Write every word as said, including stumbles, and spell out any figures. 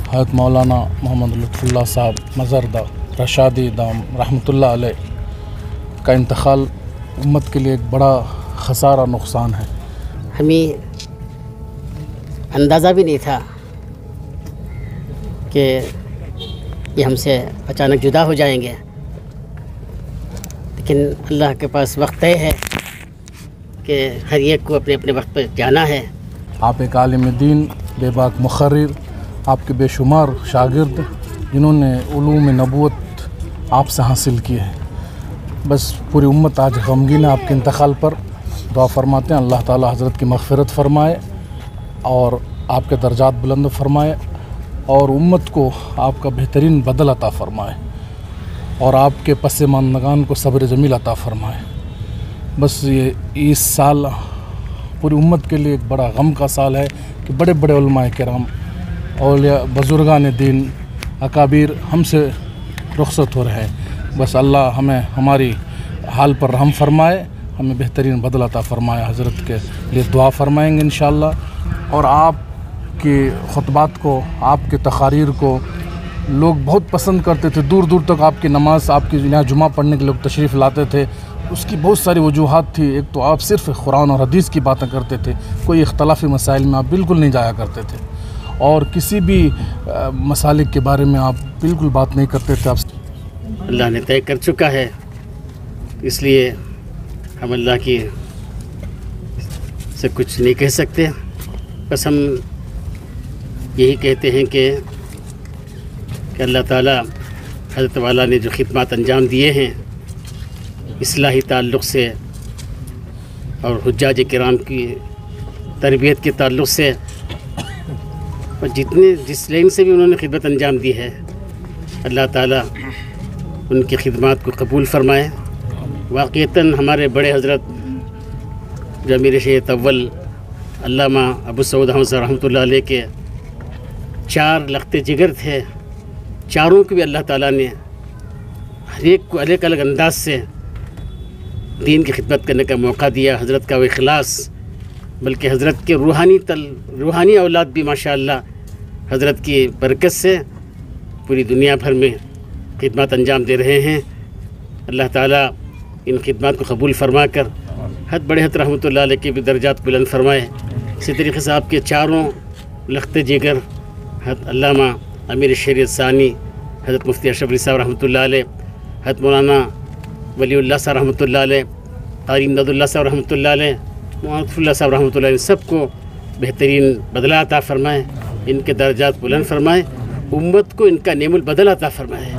حضرت مولانا محمد لطف اللہ صاحب مزردہ رشادی دام رحمۃ اللہ علیہ کا انتقال امت کے لیے ایک بڑا خسارہ نقصان ہے۔ ہمیں اندازہ بھی نہیں تھا کہ یہ ہم سے اچانک جدا ہو جائیں گے، لیکن اللہ کے پاس وقت طے ہے کہ ہر ایک کو اپنے اپنے وقت پہ جانا ہے۔ آپ ایک عالم دین، بے باک مقرر، آپ کے بے شمار شاگرد جنہوں نے علوم نبوت آپ سے حاصل کی ہے، بس پوری امت آج غمگین ہے آپ کے انتقال پر۔ دعا فرماتے ہیں اللہ تعالی حضرت کی مغفرت فرمائے اور آپ کے درجات بلند فرمائے اور امت کو آپ کا بہترین بدل عطا فرمائے اور آپ کے پس ماندگان کو صبر جمیل عطا فرمائے۔ بس یہ اس سال پوری امت کے لیے ایک بڑا غم کا سال ہے کہ بڑے بڑے علماء کرام، اولیاء، بزرگان دین، اکابر ہم سے رخصت ہو رہے ہیں۔ بس اللہ ہمیں ہماری حال پر رحم فرمائے، ہمیں بہترین بدل عطا فرمائے۔ حضرت کے لیے دعا فرمائیں گے انشاءاللہ، اور آپ کے خطبات کو، آپ کے تقاریر کو لوگ بہت پسند کرتے تھے، دور دور تک آپ کی نماز، آپ کی یہاں جمعہ پڑھنے کے لوگ تشریف لاتے تھے۔ اس کی بہت ساری وجوہات تھی، ایک تو آپ صرف قرآن اور حدیث کی باتیں کرتے تھے، کوئی اختلافی مسائل میں آپ بالکل نہیں جایا کرتے تھے، اور کسی بھی مسالک کے بارے میں آپ بالکل بات نہیں کرتے تھے۔ آپ اللہ نے طے کر چکا ہے، اس لیے ہم اللہ کی سے کچھ نہیں کہہ سکتے، بس ہم یہی کہتے ہیں کہ کہ اللہ تعالیٰ حضرت والا نے جو خدمات انجام دیے ہیں اصلاحی تعلق سے اور حجاج کرام کی تربیت کے تعلق سے، اور جتنے جس لین سے بھی انہوں نے خدمت انجام دی ہے، اللہ تعالیٰ ان کی خدمات کو قبول فرمائے۔ واقعتاً ہمارے بڑے حضرت جو امیر شریعت اول علامہ ابو سعود احمد صاحب رحمۃ اللہ علیہ کے چار لخت جگر تھے، چاروں کو بھی اللہ تعالیٰ نے ہر ایک کو الگ الگ انداز سے دین کی خدمت کرنے کا موقع دیا۔ حضرت کا وہ اخلاص، بلکہ حضرت کے روحانی تل روحانی اولاد بھی ماشاءاللہ حضرت کی برکت سے پوری دنیا بھر میں خدمات انجام دے رہے ہیں۔ اللہ تعالیٰ ان خدمات کو قبول فرما کر حد بڑے حضرت رحمۃ اللہ علیہ کے بھی درجات بلند فرمائے۔ اسی طریقے سے آپ کے چاروں لخت جگر حضرت علامہ امیر شریعت ثانی حضرت مفتی اشرف علی صاحب رحمۃ اللہ علیہ، حضرت مولانا ولی اللہ صاحب رحمۃ اللہ علیہ، قاری امداد اللہ صاحب رحمۃ اللہ علیہ، معطف اللہ صاحب رحمۃ اللہ علیہ، سب کو بہترین بدلہ عطا فرمائے، ان کے درجات بلند فرمائے، امت کو ان کا نعم البدل عطا فرمائے۔